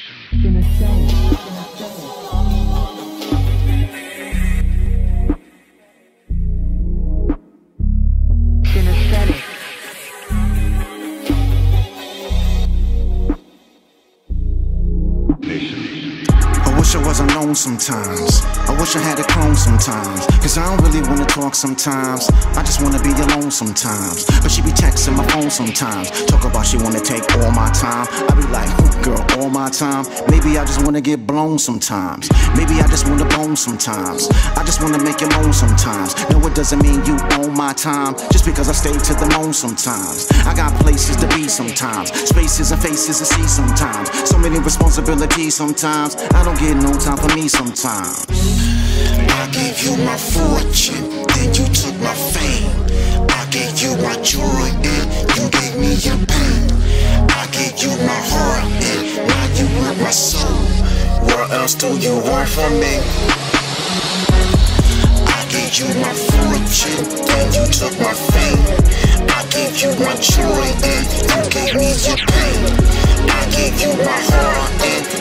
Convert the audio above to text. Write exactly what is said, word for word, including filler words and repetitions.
I wasn't alone sometimes. I wish I had a clone sometimes. Cause I don't really wanna talk sometimes. I just wanna be alone sometimes. But she be texting my phone sometimes. Talk about she wanna take all my time. I be like, oh, girl, all my time. Maybe I just wanna get blown sometimes. Maybe I just wanna bone sometimes. I just wanna make you moan sometimes. No, it doesn't mean you own my time. Just because I stay to the moan sometimes. I got places to be sometimes. Spaces and faces to see sometimes. So many responsibilities sometimes. I don't get no time for me sometimes. I gave you my fortune, then you took my fame. I gave you my joy, and you gave me your pain. I gave you my heart, and now you want my soul. What else do you want from me? I gave you my fortune, then you took my fame. I gave you my joy, and you gave me your pain. I gave you my heart, and